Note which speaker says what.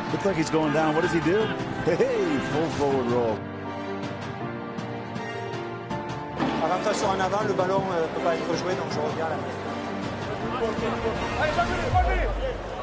Speaker 1: Looks like he's going down. What does he do? Hey, full forward roll.
Speaker 2: Avantage sur en avant, le ballon ne peut pas être joué, donc je reviens là.
Speaker 3: Allez,